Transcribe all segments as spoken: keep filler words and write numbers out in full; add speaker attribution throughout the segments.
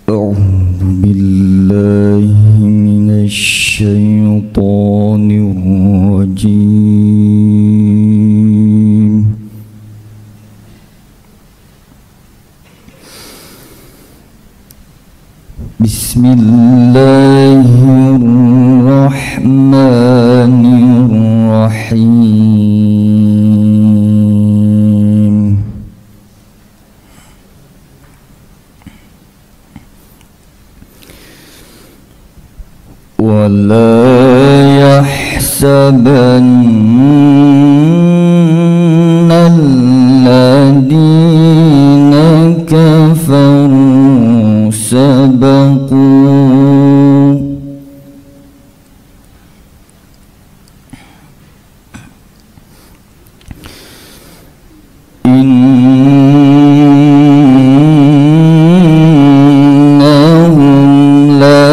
Speaker 1: أعوذ بالله من الشيطان الرجيم. بسم الله الرحمن الرحيم. ولا يحسبن الذين كفروا سبقوا إنهم لا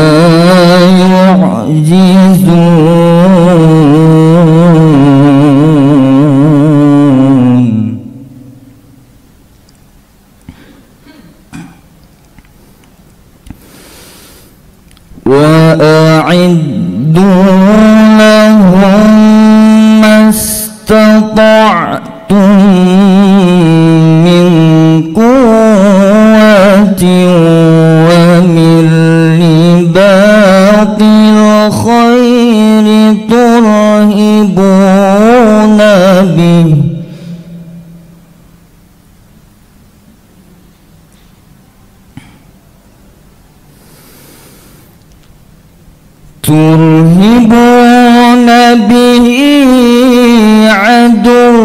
Speaker 1: يعجزون وأعدوا لهم ما استطعتم من قوة ومن رباط الخير ترهبون به ترهبون به عدو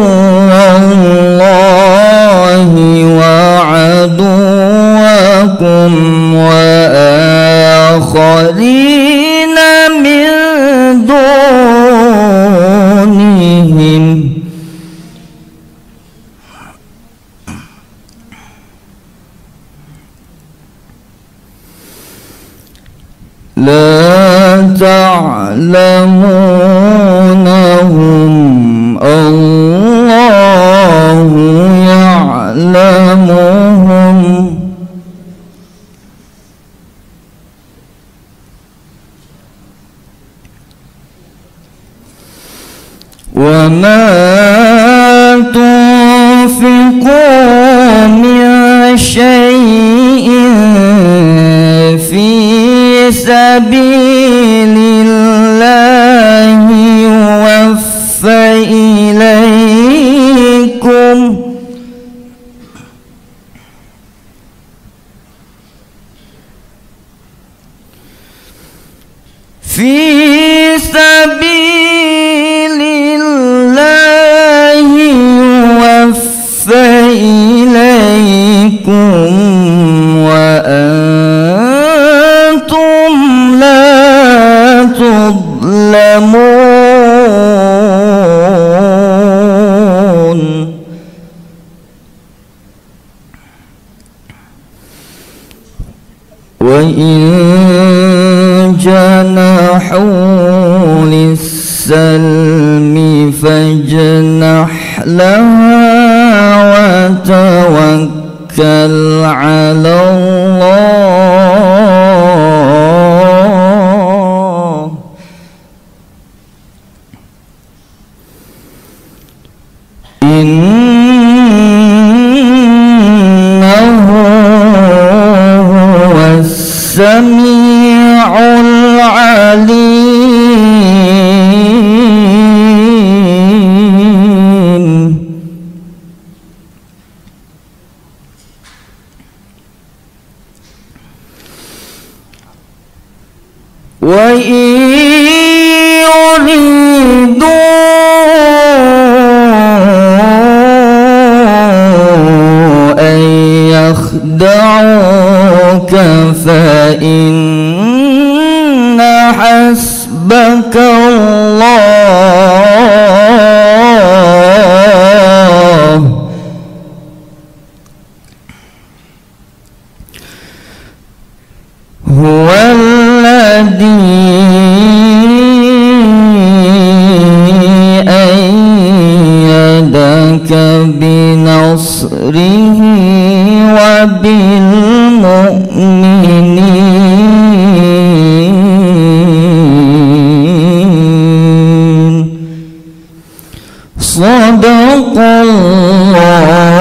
Speaker 1: الله وعدوكم وآخرين من دونهم لا تعلمونهم الله يعلمهم وما تنفقوا من شيء في سبيل الله يوفى إليكم في سبيل الله يوفى إليكم وأنتم لا تظلمون وإن جنحوا للسلم فاجنح لها وتوكل على الله إنه هو السميع العليم. وإن يريدوا أن يخدعوك فإن حسبك الله هو الذي أيدك بنصره وبالمؤمنين صدق الله